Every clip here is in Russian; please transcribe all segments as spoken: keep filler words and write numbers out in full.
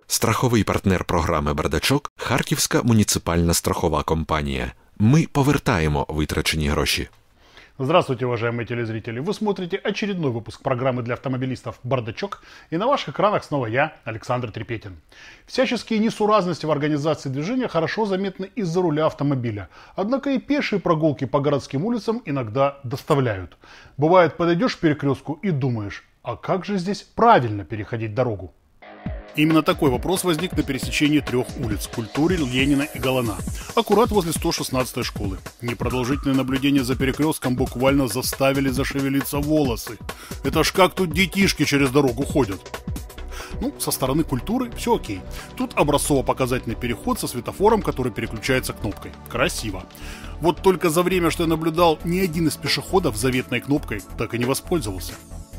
Страховий партнер програми «Бардачок» – Харківська муніципальна страхова компанія. Ми повертаємо витрачені гроші. Здравствуйте, уважаемые телезрители! Вы смотрите очередной выпуск программы для автомобилистов «Бардачок», и на ваших экранах снова я, Александр Трепетин. Всяческие несуразности в организации движения хорошо заметны из-за руля автомобиля, однако и пешие прогулки по городским улицам иногда доставляют. Бывает, подойдешь к перекрестку и думаешь, а как же здесь правильно переходить дорогу? Именно такой вопрос возник на пересечении трех улиц – Культуры, Ленина и Голлана, аккурат возле сто шестнадцатой школы. Непродолжительное наблюдение за перекрестком буквально заставили зашевелиться волосы. Это ж как тут детишки через дорогу ходят? Ну, со стороны Культуры все окей. Тут образцово-показательный переход со светофором, который переключается кнопкой. Красиво. Вот только за время, что я наблюдал, ни один из пешеходов заветной кнопкой так и не воспользовался.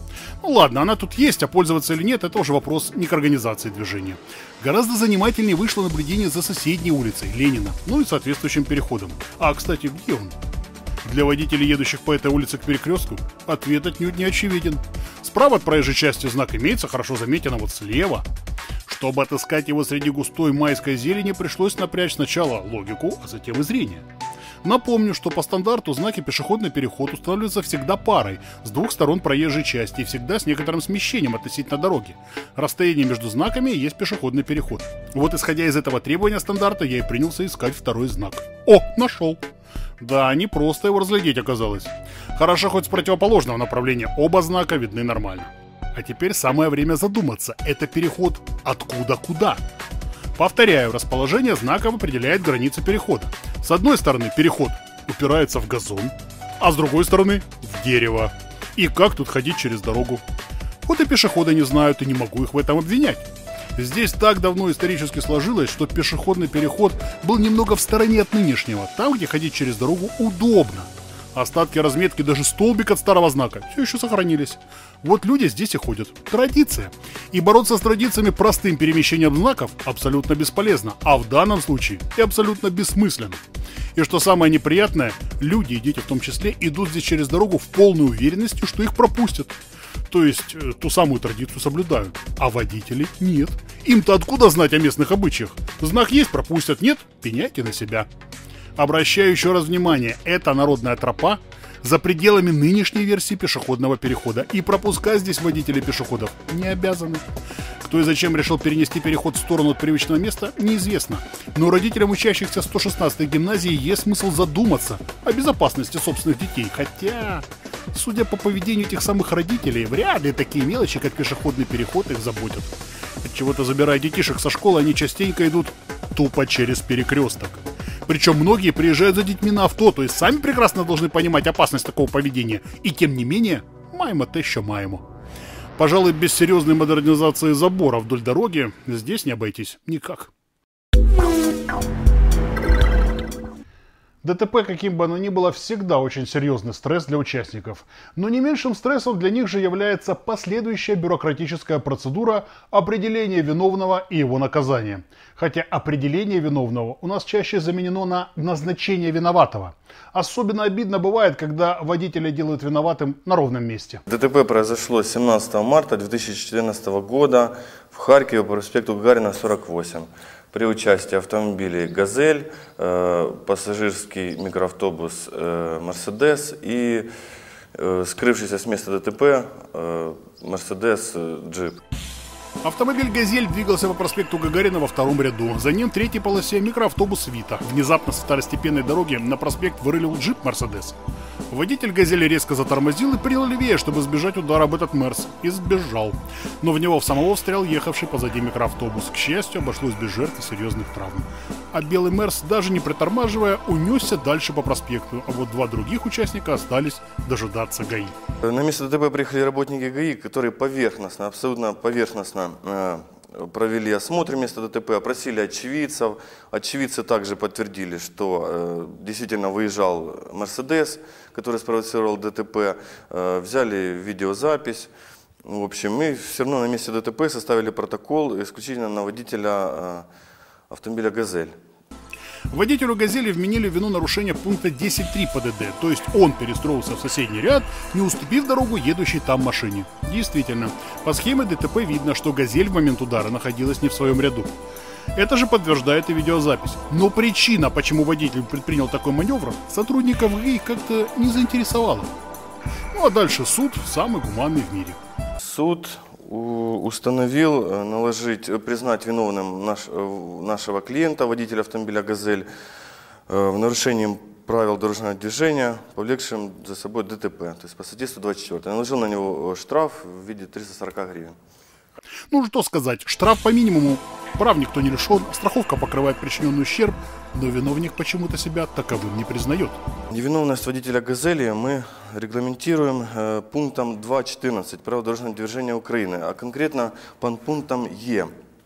Ну ладно, она тут есть, а пользоваться или нет, это уже вопрос не к организации движения. Гораздо занимательнее вышло наблюдение за соседней улицей, Ленина, ну и соответствующим переходом. А, кстати, где он? Для водителей, едущих по этой улице к перекрестку, ответ отнюдь не очевиден. Справа от проезжей части знак имеется, хорошо заметен, а вот слева. Чтобы отыскать его среди густой майской зелени, пришлось напрячь сначала логику, а затем и зрение. Напомню, что по стандарту знаки «Пешеходный переход» устанавливаются всегда парой с двух сторон проезжей части и всегда с некоторым смещением относительно дороги. Расстояние между знаками есть пешеходный переход. Вот исходя из этого требования стандарта, я и принялся искать второй знак. О, нашел! Да, не просто его разглядеть оказалось. Хорошо, хоть с противоположного направления оба знака видны нормально. А теперь самое время задуматься, это переход откуда куда? Повторяю, расположение знаков определяет границы перехода. С одной стороны переход упирается в газон, а с другой стороны в дерево. И как тут ходить через дорогу? Вот и пешеходы не знают, и не могу их в этом обвинять. Здесь так давно исторически сложилось, что пешеходный переход был немного в стороне от нынешнего, там, где ходить через дорогу удобно. Остатки разметки, даже столбик от старого знака, все еще сохранились. Вот люди здесь и ходят. Традиция. И бороться с традициями простым перемещением знаков абсолютно бесполезно, а в данном случае и абсолютно бессмысленно. И что самое неприятное, люди, и дети в том числе, идут здесь через дорогу в полной уверенности, что их пропустят. То есть э, ту самую традицию соблюдают, а водители нет. Им-то откуда знать о местных обычаях? Знак есть, пропустят, нет, пеняйте на себя. Обращаю еще раз внимание, это народная тропа за пределами нынешней версии пешеходного перехода, и пропускать здесь водители пешеходов не обязаны. Кто и зачем решил перенести переход в сторону от привычного места, неизвестно. Но родителям учащихся сто шестнадцатой гимназии есть смысл задуматься о безопасности собственных детей. Хотя, судя по поведению этих самых родителей, вряд ли такие мелочи, как пешеходный переход, их заботят. Отчего-то, забирая детишек со школы, они частенько идут тупо через перекресток. Причем многие приезжают за детьми на авто, то есть сами прекрасно должны понимать опасность такого поведения. И тем не менее, маємо те, що маємо. Пожалуй, без серьезной модернизации забора вдоль дороги здесь не обойтись никак. ДТП, каким бы оно ни было, всегда очень серьезный стресс для участников. Но не меньшим стрессом для них же является последующая бюрократическая процедура определения виновного и его наказания. Хотя определение виновного у нас чаще заменено на назначение виноватого. Особенно обидно бывает, когда водителя делают виноватым на ровном месте. ДТП произошло семнадцатого марта две тысячи четырнадцатого года в Харькове по проспекту Гагарина, сорок восемь. При участии автомобилей «Газель», э, пассажирский микроавтобус э, «Мерседес» и э, скрывшийся с места ДТП э, «Мерседес» э, «Джип». Автомобиль «Газель» двигался по проспекту Гагарина во втором ряду. За ним в третьей полосе микроавтобус «Вита». Внезапно со второстепенной дороги на проспект вырулил джип «Мерседес». Водитель «Газели» резко затормозил и принял левее, чтобы сбежать удара об этот «Мерс». И сбежал. Но в него в самого встрял ехавший позади микроавтобус. К счастью, обошлось без жертв и серьезных травм. А белый «Мерс», даже не притормаживая, унесся дальше по проспекту. А вот два других участника остались дожидаться ГАИ. На место ДТП приехали работники ГАИ, которые поверхностно, абсолютно поверхностно э, провели осмотр места ДТП, опросили очевидцев. Очевидцы также подтвердили, что э, действительно выезжал «Мерседес», который спровоцировал ДТП. Э, взяли видеозапись. В общем, мы все равно на месте ДТП составили протокол исключительно на водителя э, автомобиля «Газель». Водителю «Газели» вменили в вину нарушение пункта десять точка три ПДД, то есть он перестроился в соседний ряд, не уступив дорогу едущей там машине. Действительно, по схеме ДТП видно, что «Газель» в момент удара находилась не в своем ряду. Это же подтверждает и видеозапись. Но причина, почему водитель предпринял такой маневр, сотрудников ГАИ как-то не заинтересовала. Ну а дальше суд, самый гуманный в мире. Суд установил наложить, признать виновным наш, нашего клиента, водителя автомобиля «Газель», в нарушении правил дорожного движения, повлекшим за собой ДТП, то есть по статье сто двадцать четыре. Наложил на него штраф в виде трёхсот сорока гривен. Ну что сказать, штраф по минимуму, прав никто не лишен, страховка покрывает причиненный ущерб, но виновник почему-то себя таковым не признает. Невиновность водителя «Газели» мы регламентируем э, пунктом два точка четырнадцать правил дорожного движения Украины, а конкретно под пунктом Е,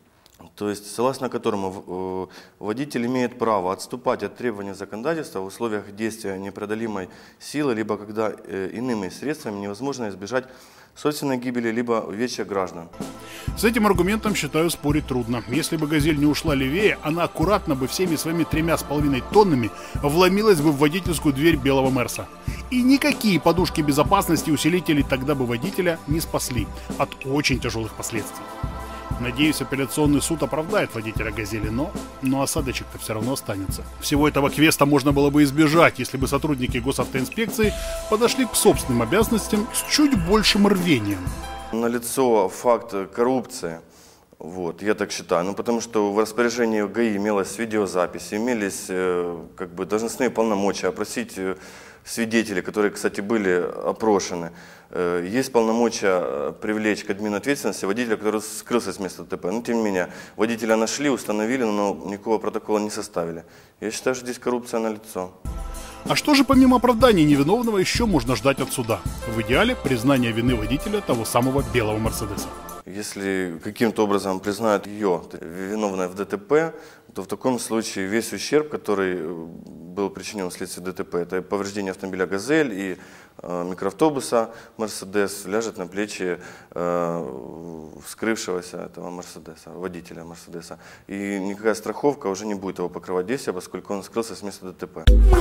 то есть согласно которому э, водитель имеет право отступать от требований законодательства в условиях действия непреодолимой силы, либо когда э, иными средствами невозможно избежать собственной гибели, либо увечья граждан. С этим аргументом, считаю, спорить трудно. Если бы «Газель» не ушла левее, она аккуратно бы всеми своими тремя с половиной тоннами вломилась бы в водительскую дверь белого Мерса. И никакие подушки безопасности и усилители тогда бы водителя не спасли от очень тяжелых последствий. Надеюсь, апелляционный суд оправдает водителя «Газели», но, но осадочек-то все равно останется. Всего этого квеста можно было бы избежать, если бы сотрудники госавтоинспекции подошли к собственным обязанностям с чуть большим рвением. Налицо факт коррупции, вот, я так считаю, ну потому что в распоряжении ГАИ имелась видеозапись, имелись э, как бы должностные полномочия опросить э, свидетелей, которые, кстати, были опрошены. Э, есть полномочия привлечь к админответственности водителя, который скрылся с места ДТП. Но тем не менее, водителя нашли, установили, но никакого протокола не составили. Я считаю, что здесь коррупция налицо. А что же помимо оправдания невиновного еще можно ждать от суда? В идеале признание вины водителя того самого белого Мерседеса. Если каким-то образом признают ее виновной в ДТП, то в таком случае весь ущерб, который был причинен вследствие ДТП, это повреждение автомобиля «Газель» и э, микроавтобуса «Мерседес», ляжет на плечи э, вскрывшегося этого Мерседеса, водителя Мерседеса. И никакая страховка уже не будет его покрывать действия, поскольку он скрылся с места ДТП.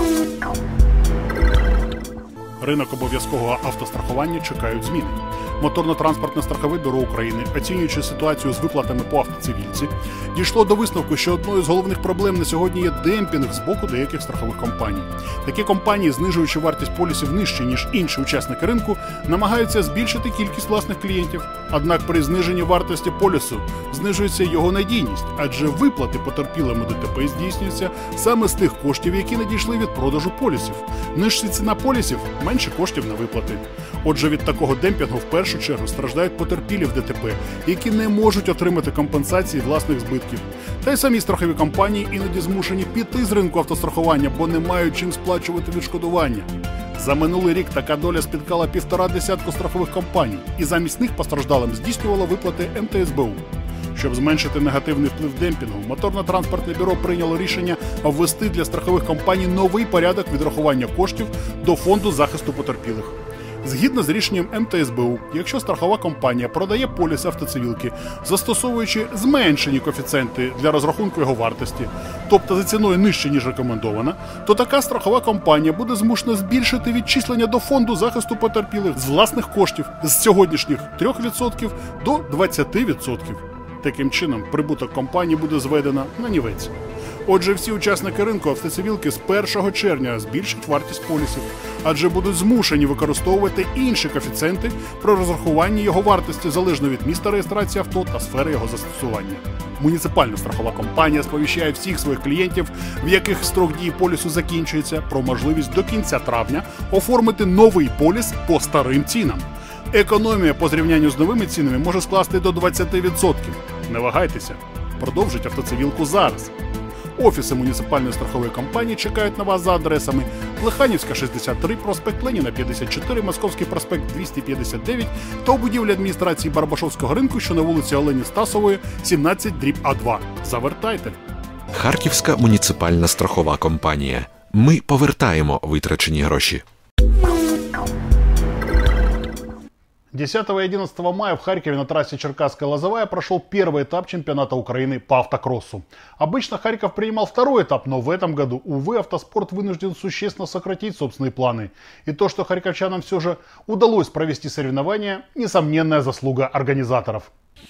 Ринок обов'язкового автострахування чекають зміни. Моторно-транспортне страхове бюро України, оцінюючи ситуацію з виплатами по автоцивільці, дійшло до висновку, що одною з головних проблем на сьогодні є демпінг з боку деяких страхових компаній. Такі компанії, знижуючи вартість полісів нижче, ніж інші учасники ринку, намагаються збільшити кількість власних клієнтів. Однак при зниженні вартості полісу знижується його надійність, адже виплати потерпілому ДТП здійснюються саме з тих коштів, які надійшли від продажу полісів. Нижча ціна полісів – менше коштів на виплати. Отже, від такого демпінгу в першу чергу страждають потерпілі в ДТП, які не можуть отримати компенсації власних збитків. Та й самі страхові компанії іноді змушені піти з ринку автострахування, бо не мають чим сплачувати відшкодування. За минулий рік така доля спіткала півтора десятку страхових компаній, і замість них постраждалим здійснювало виплати ем те ес бе у. Щоб зменшити негативний вплив демпінгу, моторно-транспортне бюро прийняло рішення ввести для страхових компаній новий порядок відрахування коштів до фонду захисту потерпілих. Згідно з рішенням ем те ес бе у, якщо страхова компанія продає поліс автоцивілки, застосовуючи зменшені коефіцієнти для розрахунку його вартості, тобто за ціною нижче, ніж рекомендована, то така страхова компанія буде змушена збільшити відчислення до фонду захисту потерпілих з власних коштів з сьогоднішніх трьох відсотків до двадцяти відсотків. Таким чином, прибуток компанії буде зведено на нівець. Отже, всі учасники ринку автоцивілки з першого червня збільшать вартість полісів, адже будуть змушені використовувати інші коефіцієнти при розрахуванні його вартості залежно від міста реєстрації авто та сфери його застосування. Муніципальна страхова компанія сповіщає всіх своїх клієнтів, в яких строк дії полісу закінчується, про можливість до кінця травня оформити новий поліс по старим цінам. Економія по зрівнянню з новими цінами може скласти до двадцяти відсотків. Не вагайтеся, продовжіть автоцивілку зараз. Офіси муніципальної страхової компанії чекають на вас за адресами Плеханівська, шістдесят три, проспект Леніна, п'ятдесят чотири, Московський проспект двісті п'ятдесят дев'ять та у будівлі адміністрації Барбашовського ринку, що на вулиці Олені Стасової, сімнадцять дріб А два. Завертайте. Харківська муніципальна страхова компанія. Ми повертаємо витрачені гроші. десятого и одиннадцатого мая в Харькове на трассе Черкасская Лозовая прошел первый этап чемпионата Украины по автокроссу. Обычно Харьков принимал второй этап, но в этом году, увы, автоспорт вынужден существенно сократить собственные планы. И то, что харьковчанам все же удалось провести соревнования, несомненная заслуга организаторов.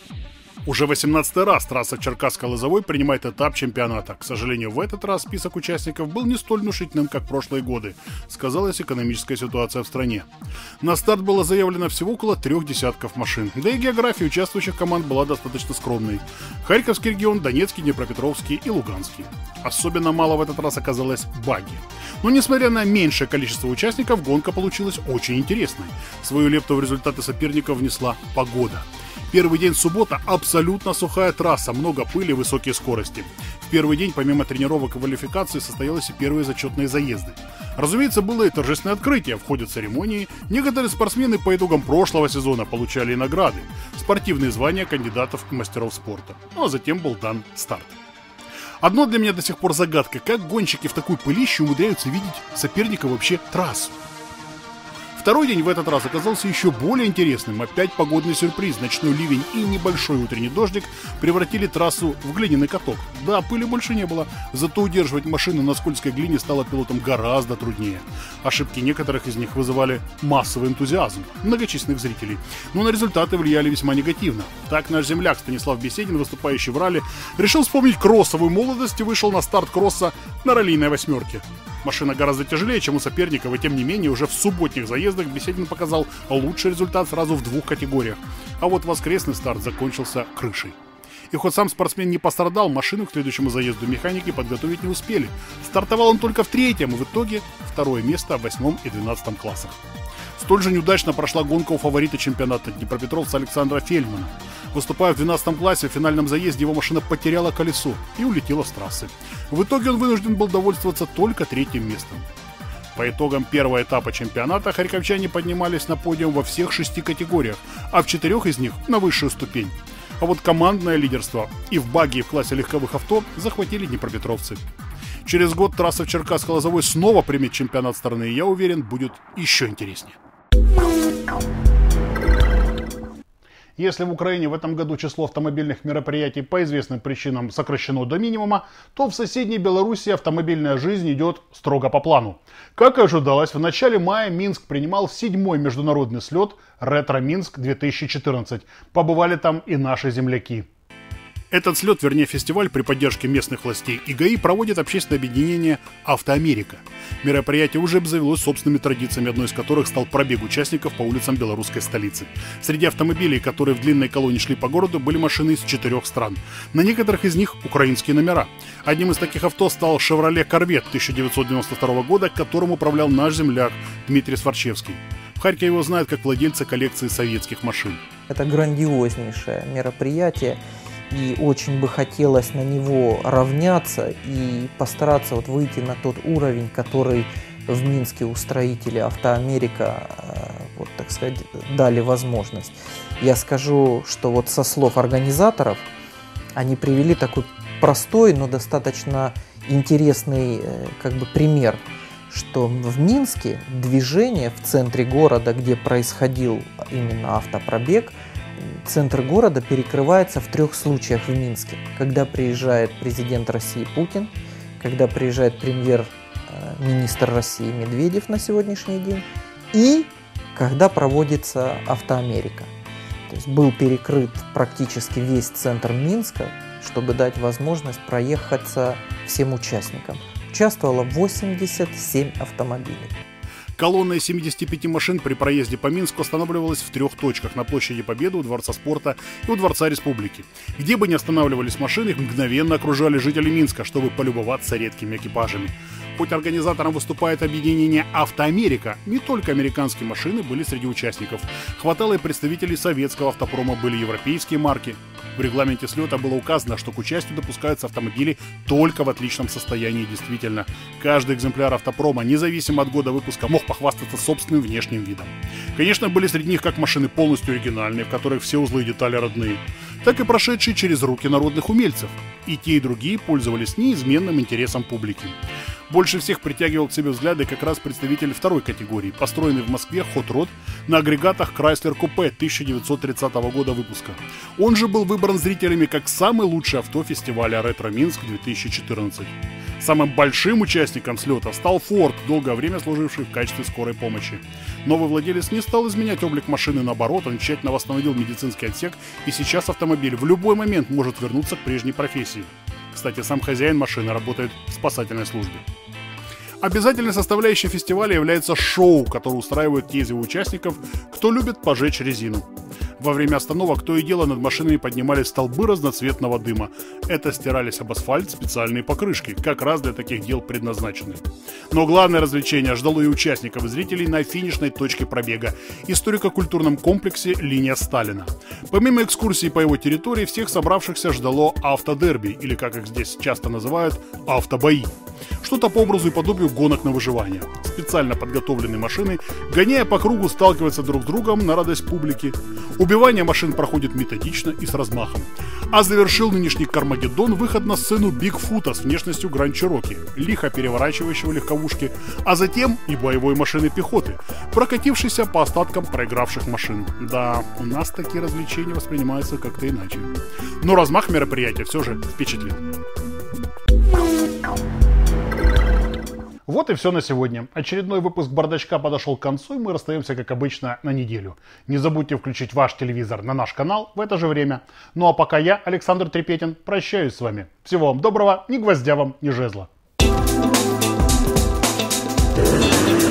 Уже восемнадцатый раз трасса Черкасской Лозовой принимает этап чемпионата. К сожалению, в этот раз список участников был не столь внушительным, как в прошлые годы. Сказалась экономическая ситуация в стране. На старт было заявлено всего около трех десятков машин. Да и география участвующих команд была достаточно скромной. Харьковский регион, Донецкий, Днепропетровский и Луганский. Особенно мало в этот раз оказалось багги. Но несмотря на меньшее количество участников, гонка получилась очень интересной. Свою лепту в результаты соперников внесла погода. Первый день суббота – абсолютно сухая трасса, много пыли, высокие скорости. В первый день, помимо тренировок и квалификации, состоялись и первые зачетные заезды. Разумеется, было и торжественное открытие, в ходе церемонии некоторые спортсмены по итогам прошлого сезона получали и награды, спортивные звания кандидатов и мастеров спорта. Ну а затем был дан старт. Одно для меня до сих пор загадка, как гонщики в такой пылище умудряются видеть соперника вообще трассу. Второй день в этот раз оказался еще более интересным. Опять погодный сюрприз. Ночной ливень и небольшой утренний дождик превратили трассу в глиняный каток. Да, пыли больше не было, зато удерживать машину на скользкой глине стало пилотам гораздо труднее. Ошибки некоторых из них вызывали массовый энтузиазм многочисленных зрителей. Но на результаты влияли весьма негативно. Так наш земляк Станислав Беседин, выступающий в ралли, решил вспомнить кроссовую молодость и вышел на старт кросса на раллийной восьмерке. Машина гораздо тяжелее, чем у соперников, и тем не менее уже в субботних заездах Беседин показал лучший результат сразу в двух категориях. А вот воскресный старт закончился крышей. И хоть сам спортсмен не пострадал, машину к следующему заезду механики подготовить не успели. Стартовал он только в третьем, и в итоге второе место в восьмом и двенадцатом классах. Столь же неудачно прошла гонка у фаворита чемпионата днепропетровца Александра Фельдмана. Выступая в двенадцатом классе, в финальном заезде его машина потеряла колесо и улетела с трассы. В итоге он вынужден был довольствоваться только третьим местом. По итогам первого этапа чемпионата харьковчане поднимались на подиум во всех шести категориях, а в четырех из них на высшую ступень. А вот командное лидерство и в багги, и в классе легковых авто захватили днепропетровцы. Через год трасса в Черкасской Лозовой снова примет чемпионат страны, и я уверен, будет еще интереснее. Если в Украине в этом году число автомобильных мероприятий по известным причинам сокращено до минимума, то в соседней Беларуси автомобильная жизнь идет строго по плану. Как и ожидалось, в начале мая Минск принимал седьмой международный слет «Ретро-Минск-две тысячи четырнадцать». Побывали там и наши земляки. Этот слет, вернее фестиваль, при поддержке местных властей и ГАИ проводит общественное объединение «Автоамерика». Мероприятие уже обзавелось собственными традициями, одной из которых стал пробег участников по улицам белорусской столицы. Среди автомобилей, которые в длинной колонне шли по городу, были машины из четырех стран. На некоторых из них украинские номера. Одним из таких авто стал «Шевроле Корвет» тысяча девятьсот девяносто второго года, которым управлял наш земляк Дмитрий Сварчевский. В Харькове его знают как владельца коллекции советских машин. Это грандиознейшее мероприятие. И очень бы хотелось на него равняться и постараться вот выйти на тот уровень, который в Минске устроители «Автоамерика», вот, так сказать, дали возможность. Я скажу, что вот со слов организаторов они привели такой простой, но достаточно интересный как бы пример, что в Минске движение в центре города, где происходил именно автопробег, центр города перекрывается в трех случаях в Минске. Когда приезжает президент России Путин, когда приезжает премьер-министр России Медведев на сегодняшний день, и когда проводится «Автоамерика». То есть был перекрыт практически весь центр Минска, чтобы дать возможность проехаться всем участникам. Участвовало восемьдесят семь автомобилей. Колонна из семидесяти пяти машин при проезде по Минску останавливалась в трех точках: на площади Победы, у Дворца спорта и у Дворца Республики. Где бы ни останавливались машины, их мгновенно окружали жители Минска, чтобы полюбоваться редкими экипажами. Хоть организатором выступает объединение «Автоамерика», не только американские машины были среди участников. Хватало и представителей советского автопрома, были европейские марки. В регламенте слета было указано, что к участию допускаются автомобили только в отличном состоянии. Действительно, каждый экземпляр автопрома, независимо от года выпуска, мог похвастаться собственным внешним видом. Конечно, были среди них как машины полностью оригинальные, в которых все узлы и детали родные, так и прошедшие через руки народных умельцев. И те, и другие пользовались неизменным интересом публики. Больше всех притягивал к себе взгляды как раз представитель второй категории, построенный в Москве Hot Rod на агрегатах Chrysler Coupe тысяча девятьсот тридцатого года выпуска. Он же был выбран зрителями как самый лучший авто фестиваля «Ретро Минск две тысячи четырнадцать». Самым большим участником слета стал Ford, долгое время служивший в качестве скорой помощи. Новый владелец не стал изменять облик машины, наоборот, он тщательно восстановил медицинский отсек, и сейчас автомобиль в любой момент может вернуться к прежней профессии. Кстати, сам хозяин машины работает в спасательной службе. Обязательной составляющей фестиваля является шоу, которое устраивают те из его участников, кто любит пожечь резину. Во время остановок то и дело над машинами поднимались столбы разноцветного дыма. Это стирались об асфальт специальные покрышки, как раз для таких дел предназначены. Но главное развлечение ждало и участников, и зрителей на финишной точке пробега – историко-культурном комплексе «Линия Сталина». Помимо экскурсии по его территории, всех собравшихся ждало автодерби, или, как их здесь часто называют, автобои. Что-то по образу и подобию гонок на выживание. Специально подготовленные машины, гоняя по кругу, сталкиваются друг с другом на радость публики. Убивание машин проходит методично и с размахом. А завершил нынешний Кармагеддон выход на сцену Бигфута с внешностью Гранд Чироки, лихо переворачивающего легковушки, а затем и боевой машины пехоты, прокатившейся по остаткам проигравших машин. Да, у нас такие развлечения воспринимаются как-то иначе. Но размах мероприятия все же впечатлил. Вот и все на сегодня. Очередной выпуск «Бардачка» подошел к концу, и мы расстаемся, как обычно, на неделю. Не забудьте включить ваш телевизор на наш канал в это же время. Ну а пока я, Александр Трепетин, прощаюсь с вами. Всего вам доброго, ни гвоздя вам, ни жезла.